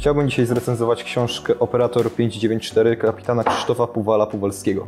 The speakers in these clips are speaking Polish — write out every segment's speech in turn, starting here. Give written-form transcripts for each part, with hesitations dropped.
Chciałbym dzisiaj zrecenzować książkę Operator 594 kapitana Krzysztofa Puwala-Puwalskiego.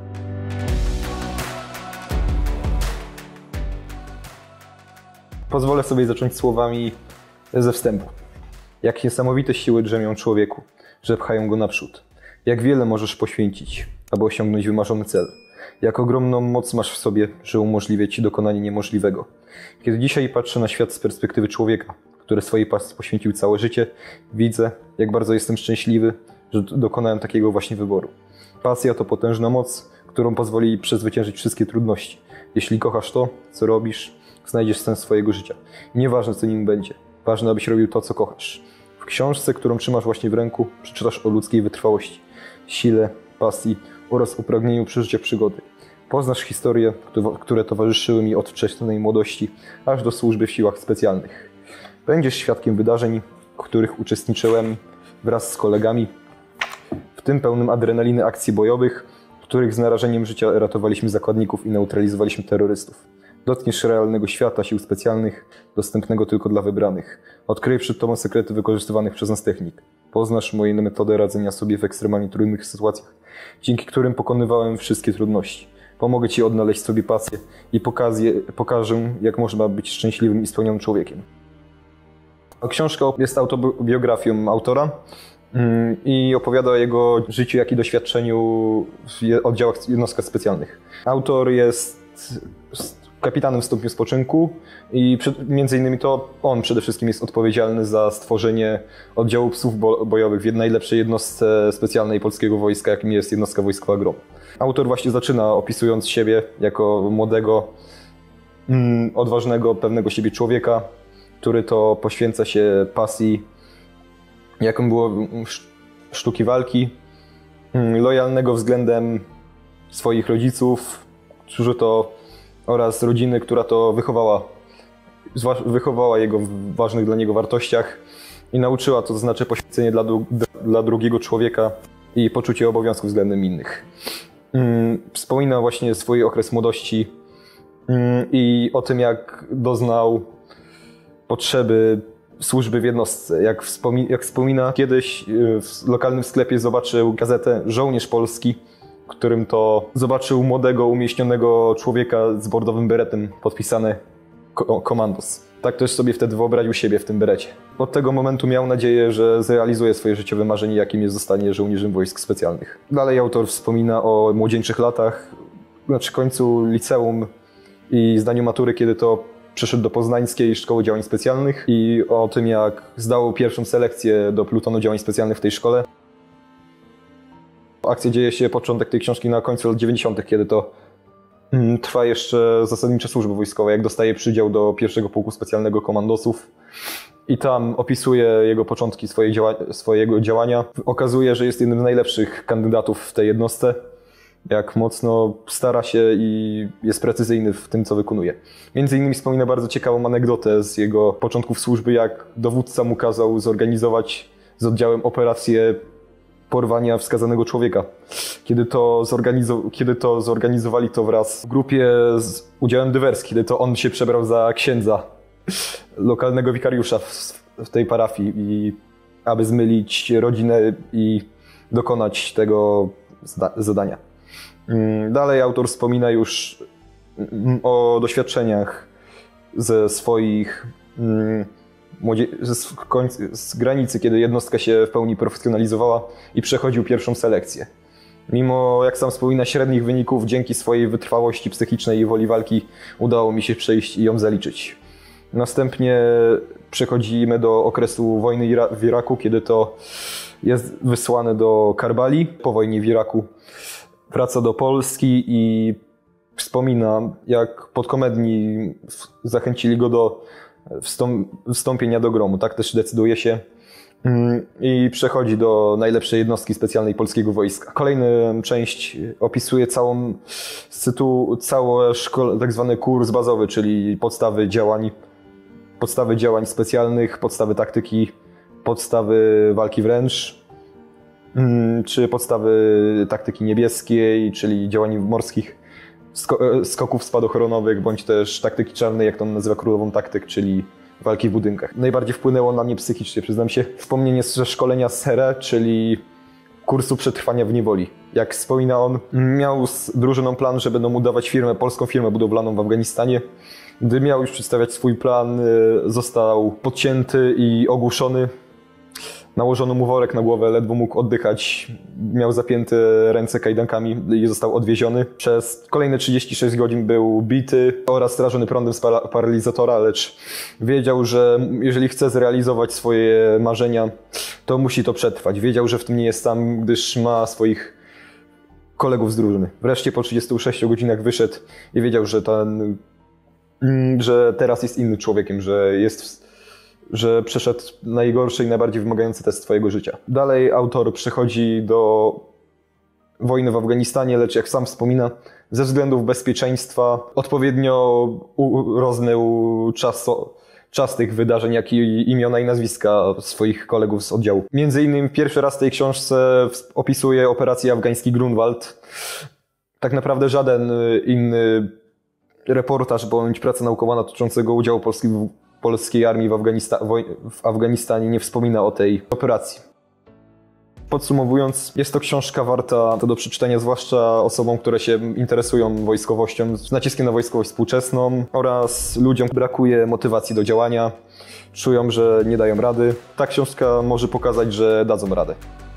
Pozwolę sobie zacząć słowami ze wstępu. Jak niesamowite siły drzemią człowieku, że pchają go naprzód. Jak wiele możesz poświęcić, aby osiągnąć wymarzony cel. Jak ogromną moc masz w sobie, że umożliwia ci dokonanie niemożliwego. Kiedy dzisiaj patrzę na świat z perspektywy człowieka, który swojej pasji poświęcił całe życie, widzę, jak bardzo jestem szczęśliwy, że dokonałem takiego właśnie wyboru. Pasja to potężna moc, którą pozwoli przezwyciężyć wszystkie trudności. Jeśli kochasz to, co robisz, znajdziesz sens swojego życia. I nieważne, co nim będzie. Ważne, abyś robił to, co kochasz. W książce, którą trzymasz właśnie w ręku, przeczytasz o ludzkiej wytrwałości, sile, pasji oraz upragnieniu przeżycia przygody. Poznasz historie, które towarzyszyły mi od wczesnej młodości, aż do służby w siłach specjalnych. Będziesz świadkiem wydarzeń, w których uczestniczyłem wraz z kolegami, w tym pełnym adrenaliny akcji bojowych, w których z narażeniem życia ratowaliśmy zakładników i neutralizowaliśmy terrorystów. Dotkniesz realnego świata sił specjalnych, dostępnego tylko dla wybranych. Odkryję przed tobą sekrety wykorzystywanych przez nas technik. Poznasz moje metody radzenia sobie w ekstremalnie trudnych sytuacjach, dzięki którym pokonywałem wszystkie trudności. Pomogę ci odnaleźć sobie pasję i pokażę, jak można być szczęśliwym i spełnionym człowiekiem. Książka jest autobiografią autora i opowiada o jego życiu, jak i doświadczeniu w oddziałach jednostkach specjalnych. Autor jest kapitanem w stopniu spoczynku i między innymi to on przede wszystkim jest odpowiedzialny za stworzenie oddziału psów bojowych w najlepszej jednostce specjalnej polskiego wojska, jakim jest jednostka wojskowa GROM. Autor właśnie zaczyna opisując siebie jako młodego, odważnego, pewnego siebie człowieka, który to poświęca się pasji, jaką było sztuki walki, lojalnego względem swoich rodziców, którzy to oraz rodziny, która to wychowała jego w ważnych dla niego wartościach i nauczyła to znaczy poświęcenie dla drugiego człowieka i poczucie obowiązku względem innych. Wspomina właśnie swój okres młodości i o tym, jak doznał potrzeby służby w jednostce. Jak wspomina, kiedyś w lokalnym sklepie zobaczył gazetę Żołnierz Polski, w którym to zobaczył młodego, umieśnionego człowieka z bordowym beretem podpisane Komandos. Tak też sobie wtedy wyobraził siebie w tym berecie. Od tego momentu miał nadzieję, że zrealizuje swoje życiowe marzenie, jakim jest zostanie żołnierzem wojsk specjalnych. Dalej autor wspomina o młodzieńczych latach, znaczy końcu liceum i zdaniu matury, kiedy to przeszedł do Poznańskiej Szkoły Działań Specjalnych i o tym, jak zdał pierwszą selekcję do plutonu działań specjalnych w tej szkole. Akcja dzieje się, początek tej książki na końcu lat 90., kiedy to trwa jeszcze zasadnicza służba wojskowa, jak dostaje przydział do pierwszego pułku specjalnego komandosów i tam opisuje jego początki swojego działania. Okazuje, że jest jednym z najlepszych kandydatów w tej jednostce, jak mocno stara się i jest precyzyjny w tym, co wykonuje. Między innymi wspomina bardzo ciekawą anegdotę z jego początków służby, jak dowódca mu kazał zorganizować z oddziałem operację porwania wskazanego człowieka. Kiedy to zorganizowali to wraz w grupie z udziałem dywersji, kiedy to on się przebrał za księdza, lokalnego wikariusza w tej parafii, i aby zmylić rodzinę i dokonać tego zadania. Dalej autor wspomina już o doświadczeniach ze swoich z granicy, kiedy jednostka się w pełni profesjonalizowała i przechodził pierwszą selekcję. Mimo, jak sam wspomina, średnich wyników, dzięki swojej wytrwałości psychicznej i woli walki udało mi się przejść i ją zaliczyć. Następnie przechodzimy do okresu wojny w Iraku, kiedy to jest wysłany do Karbali. Po wojnie w Iraku wraca do Polski i wspomina, jak podkomendni zachęcili go do wstąpienia do GROM-u. Tak też decyduje się i przechodzi do najlepszej jednostki specjalnej polskiego wojska. Kolejna część opisuje cały tak zwany kurs bazowy, czyli podstawy działań specjalnych, podstawy taktyki, podstawy walki wręcz, czy podstawy taktyki niebieskiej, czyli działań morskich, skoków spadochronowych, bądź też taktyki czarnej, jak to nazywa królową taktyk, czyli walki w budynkach. Najbardziej wpłynęło na mnie psychicznie, przyznam się, wspomnienie ze szkolenia SERE, czyli kursu przetrwania w niewoli. Jak wspomina on, miał z drużyną plan, że będą mu dawać polską firmę budowlaną w Afganistanie. Gdy miał już przedstawiać swój plan, został podcięty i ogłuszony. Nałożono mu worek na głowę, ledwo mógł oddychać. Miał zapięte ręce kajdankami i został odwieziony. Przez kolejne 36 godzin był bity oraz rażony prądem z paralizatora, lecz wiedział, że jeżeli chce zrealizować swoje marzenia, to musi to przetrwać. Wiedział, że w tym nie jest sam, gdyż ma swoich kolegów z drużyny. Wreszcie po 36 godzinach wyszedł i wiedział, że teraz jest innym człowiekiem, że przeszedł najgorszy i najbardziej wymagający test swojego życia. Dalej autor przechodzi do wojny w Afganistanie, lecz jak sam wspomina, ze względów bezpieczeństwa odpowiednio rozmył czas tych wydarzeń, jak i imiona i nazwiska swoich kolegów z oddziału. Między innymi pierwszy raz w tej książce opisuje operację afgański Grunwald. Tak naprawdę żaden inny reportaż bądź praca naukowa dotyczącego udziału polskiej armii w Afganistanie nie wspomina o tej operacji. Podsumowując, jest to książka warta do przeczytania, zwłaszcza osobom, które się interesują wojskowością, z naciskiem na wojskowość współczesną oraz ludziom brakuje motywacji do działania, czują, że nie dają rady. Ta książka może pokazać, że dadzą radę.